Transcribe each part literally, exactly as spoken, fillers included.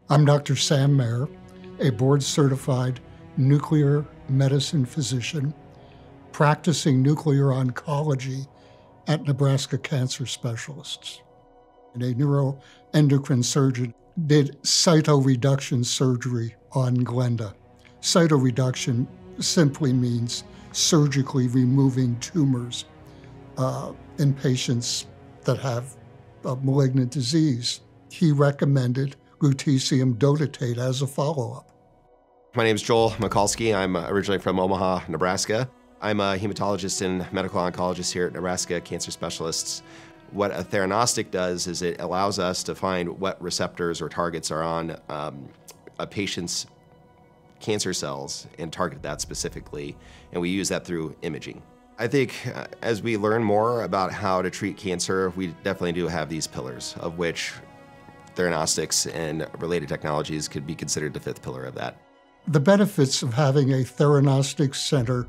I'm Doctor Sam Mehr, a board-certified nuclear medicine physician practicing nuclear oncology at Nebraska Cancer Specialists. And a neuroendocrine surgeon did cytoreduction surgery on Glenda. Cytoreduction simply means surgically removing tumors uh, in patients that have a malignant disease. He recommended lutetium dotatate as a follow-up. My name is Joel Michalski. I'm originally from Omaha, Nebraska. I'm a hematologist and medical oncologist here at Nebraska Cancer Specialists. What a theranostic does is it allows us to find what receptors or targets are on um, a patient's cancer cells and target that specifically, and we use that through imaging. I think uh, as we learn more about how to treat cancer, we definitely do have these pillars, of which Theranostics and related technologies could be considered the fifth pillar of that. The benefits of having a Theranostics center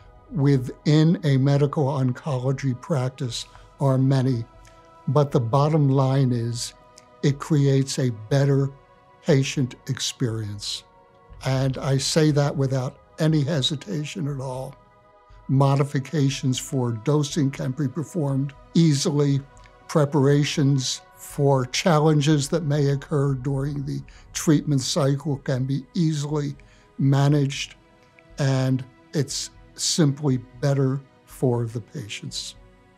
within a medical oncology practice are many, but the bottom line is it creates a better patient experience. And I say that without any hesitation at all. Modifications for dosing can be performed easily. Preparations for challenges that may occur during the treatment cycle can be easily managed, and it's simply better for the patients.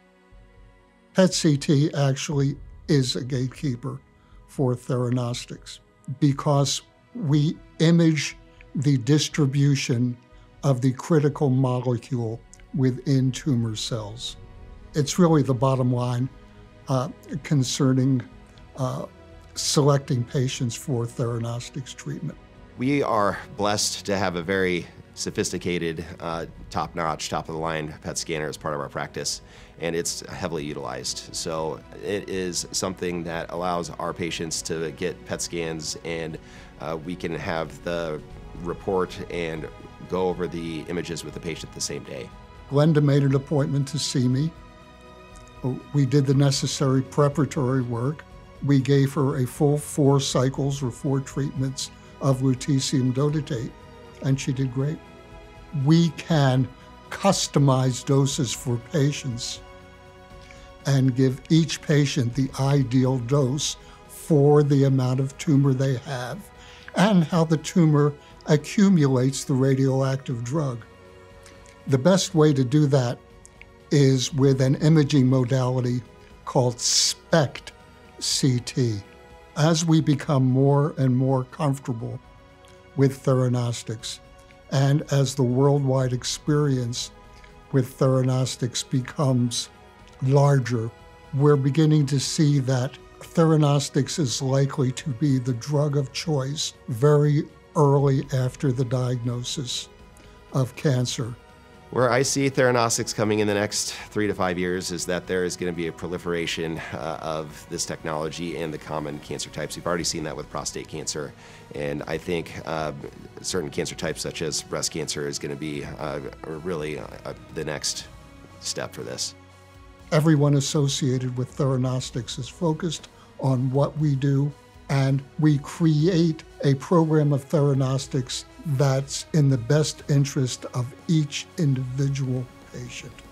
P E T C T actually is a gatekeeper for Theranostics because we image the distribution of the critical molecule within tumor cells. It's really the bottom line uh, concerning uh, selecting patients for Theranostics treatment. We are blessed to have a very sophisticated, uh, top-notch, top-of-the-line P E T scanner as part of our practice, and it's heavily utilized. So it is something that allows our patients to get P E T scans, and uh, we can have the report and go over the images with the patient the same day. Glenda made an appointment to see me. We did the necessary preparatory work. We gave her a full four cycles or four treatments of lutetium dotatate, and she did great. We can customize doses for patients and give each patient the ideal dose for the amount of tumor they have and how the tumor accumulates the radioactive drug. The best way to do that is with an imaging modality called SPECT C T. As we become more and more comfortable with Theranostics, and as the worldwide experience with Theranostics becomes larger, we're beginning to see that Theranostics is likely to be the drug of choice very early after the diagnosis of cancer. Where I see Theranostics coming in the next three to five years is that there is going to be a proliferation uh, of this technology in the common cancer types. We've already seen that with prostate cancer, and I think uh, certain cancer types such as breast cancer is going to be uh, really uh, the next step for this. Everyone associated with Theranostics is focused on what we do, and we create a program of Theranostics that's in the best interest of each individual patient.